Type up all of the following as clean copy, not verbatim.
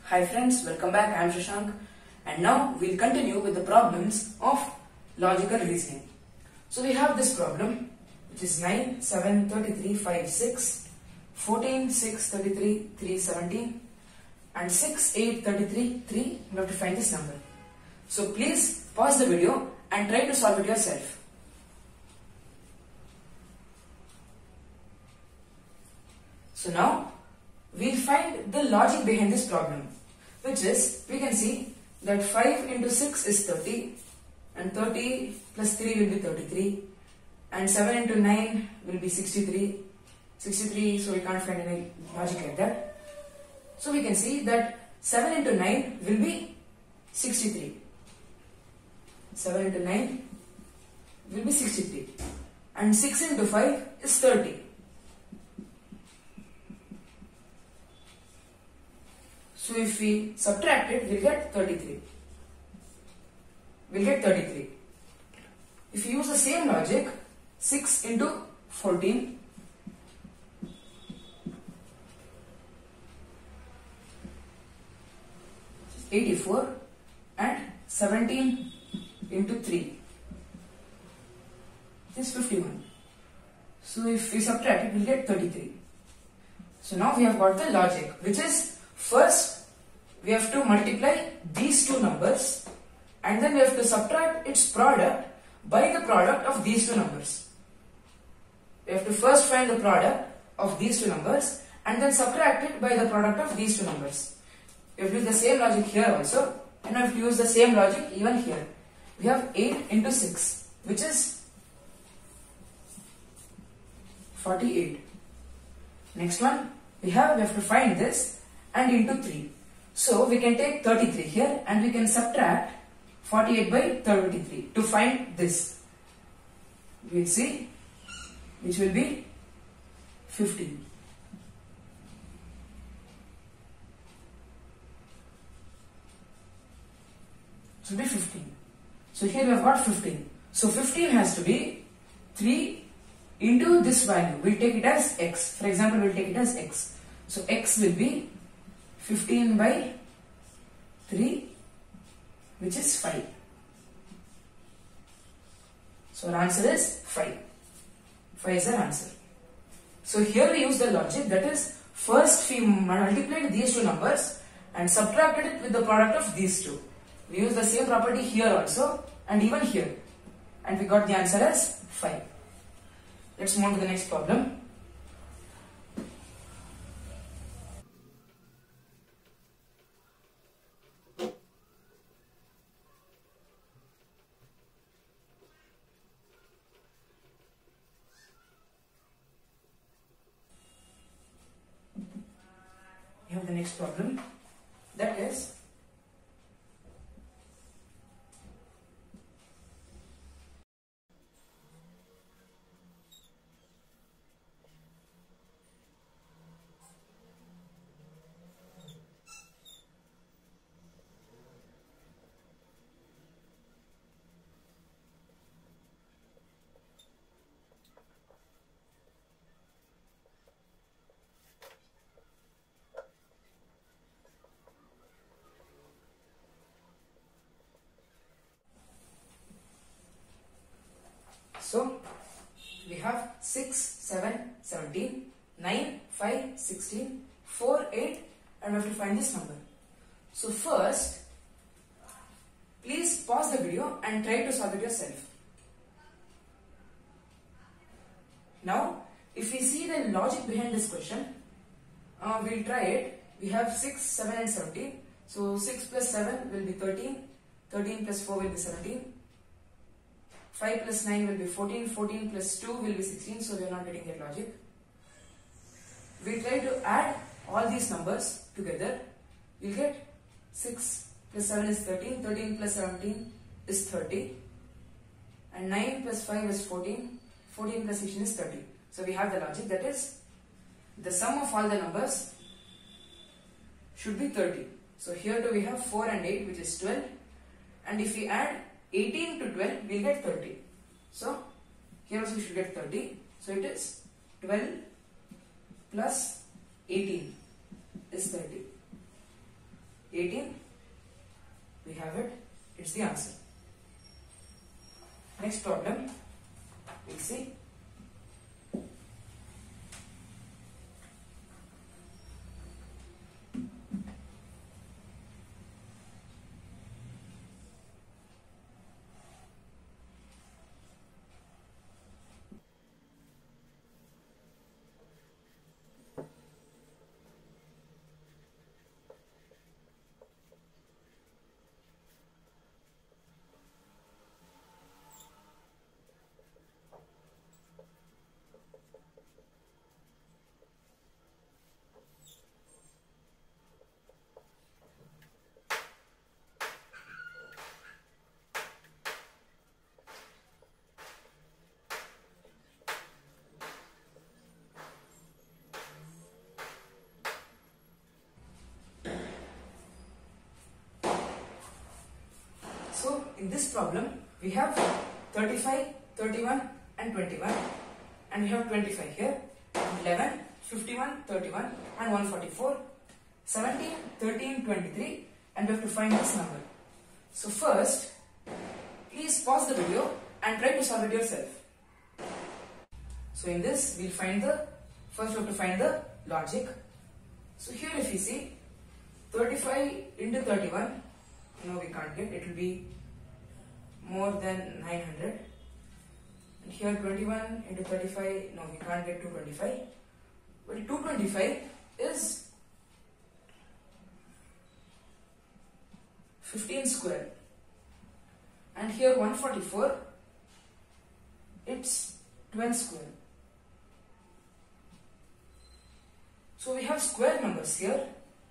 Hi friends, welcome back. I am Shashank and now we'll continue with the problems of logical reasoning. So we have this problem which is 9, 7, 33, 5, 6, 14, 6, 33, 3, 17 and 6, 8, 33, 3. You have to find this number. So please pause the video and try to solve it yourself. So now we'll find the logic behind this problem, which is, we can see that 5 into 6 is 30 and 30 plus 3 will be 33 and 7 into 9 will be 63, so we can't find any logic like that. So we can see that 7 into 9 will be 63. 7 into 9 will be 63 and 6 into 5 is 30. So if we subtract it, we'll get 33. If you use the same logic, 6 into 14 is 84 and 17 into 3 is 51. So if we subtract it, we'll get 33. So now we have got the logic, which is, first we have to multiply these two numbers and then we have to subtract its product by the product of these two numbers. We have to first find the product of these two numbers and then subtract it by the product of these two numbers. We have to use the same logic here also, and we have to use the same logic even here. We have 8 into 6, which is 48. Next one, we have to find this and into 3. So we can take 33 here and we can subtract 48 by 33 to find this. We will see which will be 15. So it will be 15. So here we have got 15. So 15 has to be 3 into this value. We'll take it as x. For example, we'll take it as x. So x will be 15 by 3, which is 5. So our answer is 5. 5 is our answer. So here we use the logic, that is, first we multiplied these two numbers and subtracted it with the product of these two. We use the same property here also and even here, and we got the answer as 5. Let's move on to the next problem. We have the next problem, that is, so we have 6, 7, 17, 9, 5, 16, 4, 8 and we have to find this number. So first, please pause the video and try to solve it yourself. Now, if we see the logic behind this question, we'll try it. We have 6, 7 and 17. So 6 plus 7 will be 13. 13 plus 4 will be 17. 5 plus 9 will be 14, 14 plus 2 will be 16, so we are not getting that logic. We try to add all these numbers together. We'll get 6 plus 7 is 13, 13 plus 17 is 30 and 9 plus 5 is 14, 14 plus 16 is 30. So we have the logic, that is, the sum of all the numbers should be 30. So here too we have 4 and 8, which is 12, and if we add 18 to 12, we'll get 30. So here also we should get 30. So it is 12 plus 18 is 30. 18. We have it. It's the answer. Next problem. We'll see. So in this problem, we have 35, 31 and 21, and we have 25 here, 11, 51, 31 and 144, 17, 13, 23, and we have to find this number. So first, please pause the video and try to solve it yourself. So in this, we'll find first we have to find the logic. So here if you see, 35 into 31, no, we can't get, it will be more than 900. And here 21 into 35, no, we can't get 225. But 225 is 15 square. And here 144, it's 12 square. So we have square numbers here.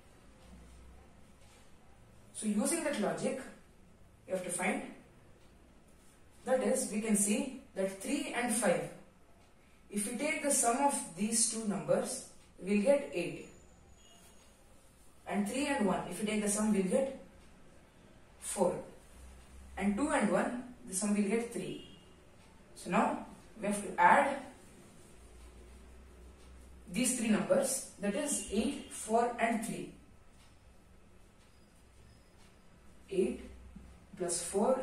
So using that logic, you have to find, that is, we can see that 3 and 5, if we take the sum of these two numbers, we will get 8. And 3 and 1, if we take the sum, we will get 4. And 2 and 1, the sum will get 3. So now, we have to add these three numbers, that is 8, 4 and 3. 8 plus 4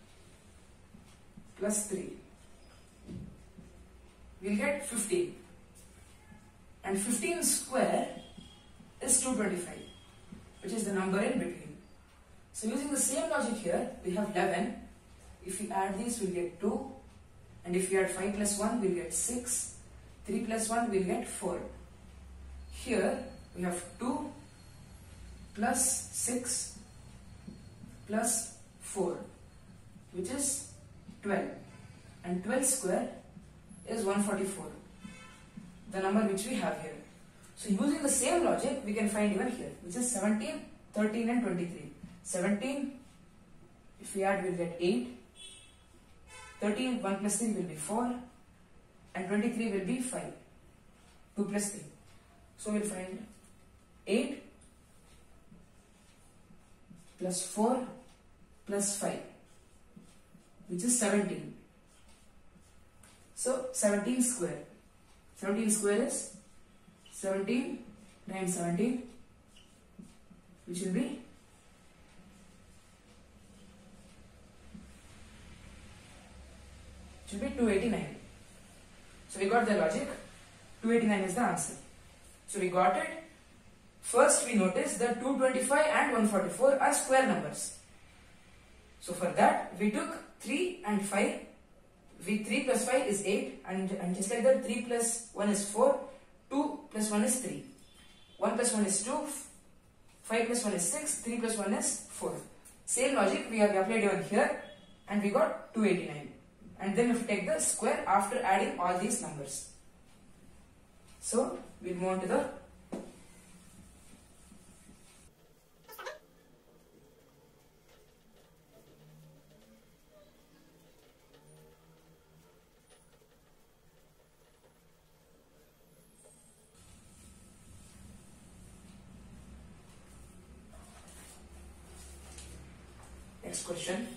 plus 3. We'll get 15. And 15 square is 225, which is the number in between. So using the same logic here, we have 11. If we add these, we'll get 2. And if we add 5 plus 1, we'll get 6. 3 plus 1, we'll get 4. Here, we have 2 plus 6 plus 4, which is 12. And 12 square is 144, the number which we have here. So using the same logic, we can find even here, which is 17, 13 and 23. 17, if we add, we'll get 8. 13, 1 plus 3 will be 4. And 23 will be 5. 2 plus 3. So we'll find 8 plus 4 plus 5, which is 17. So 17 square. 17 square is 17 times 17, which will be 289. So we got the logic. 289 is the answer. So we got it. First we noticed that 225 and 144 are square numbers. So for that we took 3 and 5. 3 plus 5 is 8, and just like that 3 plus 1 is 4, 2 plus 1 is 3, 1 plus 1 is 2, 5 plus 1 is 6, 3 plus 1 is 4. Same logic we have applied even here, and we got 289. And then we have to take the square after adding all these numbers. So we'll move on to the next question.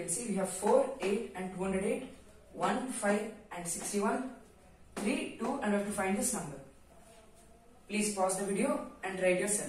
can see we have 4, 8 and 208, 1, 5 and 61, 3, 2 and we have to find this number. Please pause the video and write yourself.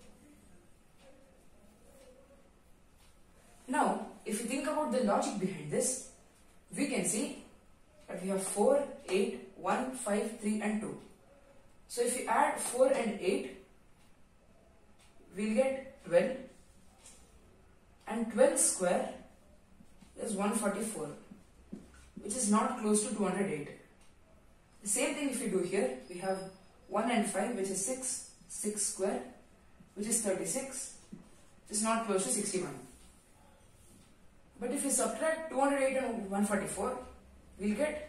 Now, if you think about the logic behind this, we can see that we have 4, 8, 1, 5, 3 and 2. So if we add 4 and 8, we'll get 12 and 12 square is 144, which is not close to 208. The same thing if we do here, we have 1 and 5 which is 6, 6 square which is 36, which is not close to 61. But if we subtract 208 and 144, we'll get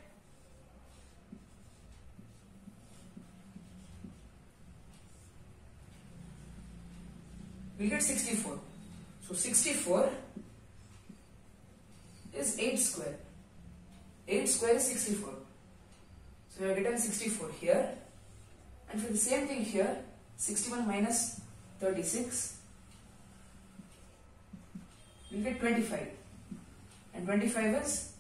64. So 64 is 8 square. 8 square is 64. So we have written 64 here. And for the same thing here, 61 minus 36, we will get 25. And 25 is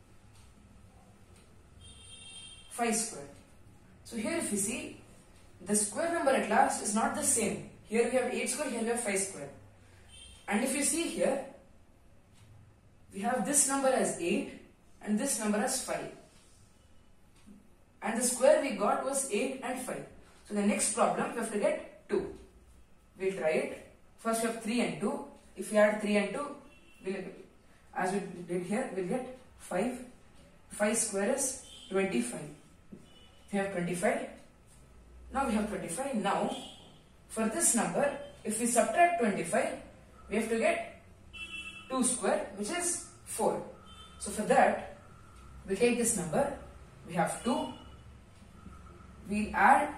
5 square. So here if you see, the square number at last is not the same. Here we have 8 square, here we have 5 square. And if you see here, we have this number as 8 and this number as 5. And the square we got was 8 and 5. So the next problem we have to get 2. We'll try it. First we have 3 and 2. If we add 3 and 2, as we did here, we'll get 5. 5 square is 25. We have 25. Now we have 25. Now for this number, if we subtract 25, we have to get 2 square, which is 4. So for that, we take this number, we have 2, we add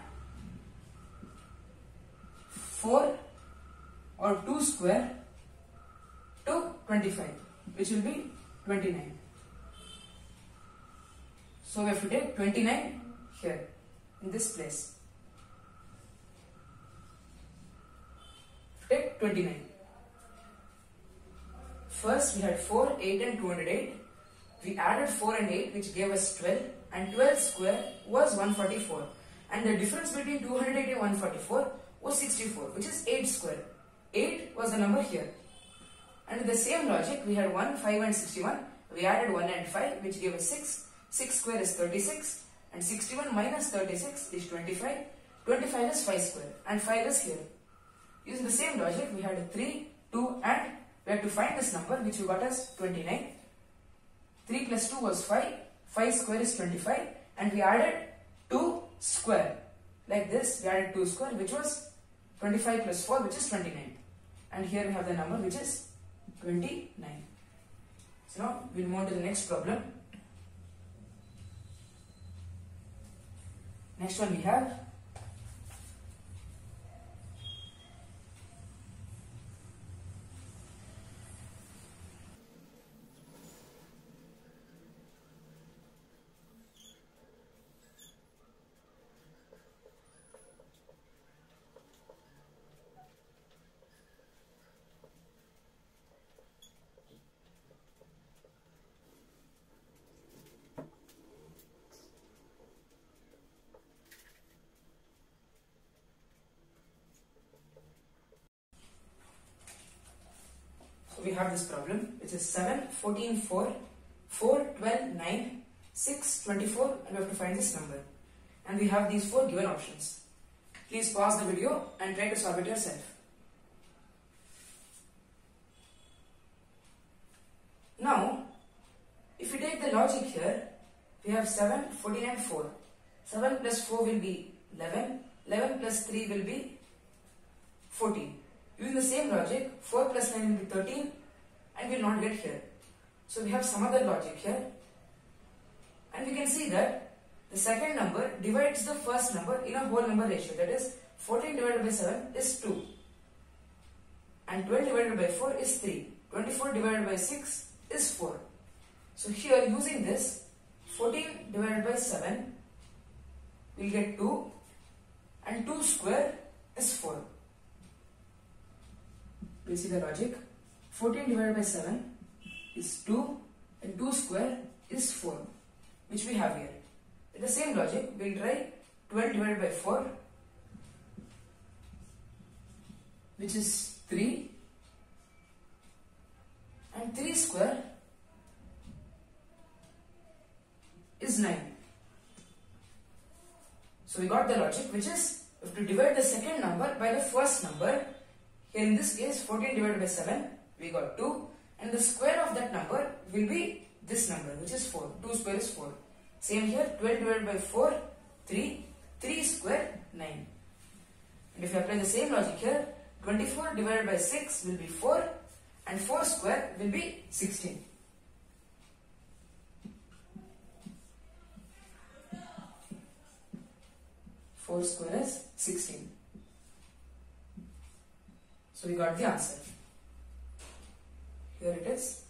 4 or 2 square to 25, which will be 29. So we have to take 29 here, in this place. Take 29. First we had 4, 8 and 208. We added 4 and 8 which gave us 12, and 12 square was 144. And the difference between 208 and 144 was 64, which is 8 square. 8 was the number here. And with the same logic, we had 1, 5 and 61. We added 1 and 5 which gave us 6. 6 square is 36 and 61 minus 36 is 25. 25 is 5 square and 5 is here. Using the same logic, we had 3, 2 and we had to find this number which we got as 29. 3 plus 2 was 5. 5 square is 25 and we added 2 square. Like this, we added 2 square which was 25 plus 4 which is 29. And here we have the number which is 29. So now we'll move on to the next problem. Next one we have we have this problem which is 7, 14, 4, 4, 12, 9, 6, 24 and we have to find this number. And we have these 4 given options. Please pause the video and try to solve it yourself. Now, if you take the logic here, we have 7, 14 and 4. 7 plus 4 will be 11. 11 plus 3 will be 14. Using the same logic, 4 plus 9 will be 13 and we will not get here. So we have some other logic here. And we can see that the second number divides the first number in a whole number ratio. That is 14 divided by 7 is 2. And 12 divided by 4 is 3. 24 divided by 6 is 4. So here using this, 14 divided by 7 we will get 2 and 2 square is 4. We see the logic. 14 divided by 7 is 2 and 2 square is 4, which we have here. With the same logic, we will try 12 divided by 4, which is 3, and 3 square is 9. So we got the logic, which is we have to divide the second number by the first number. Here in this case 14 divided by 7, we got 2, and the square of that number will be this number, which is 4. 2 square is 4. Same here, 12 divided by 4, 3, 3 square 9. And if you apply the same logic here, 24 divided by 6 will be 4, and 4 square will be 16. Four square is 16. So we got the answer. Here it is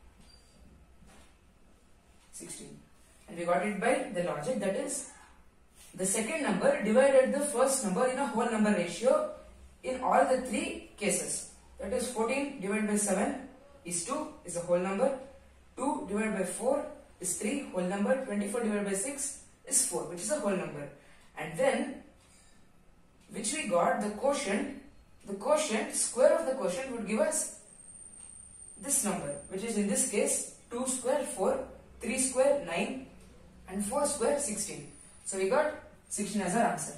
16. And we got it by the logic, that is the second number divided the first number in a whole number ratio in all the three cases. That is 14 divided by 7 is 2, is a whole number. 2 divided by 4 is 3, whole number. 24 divided by 6 is 4, which is a whole number. And then, which we got, the quotient, square of the quotient would give us this number, which is in this case 2 square 4, 3 square 9, and 4 square 16. So we got 16 as our answer.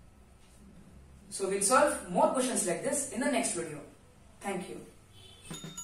So we'll solve more questions like this in the next video. Thank you.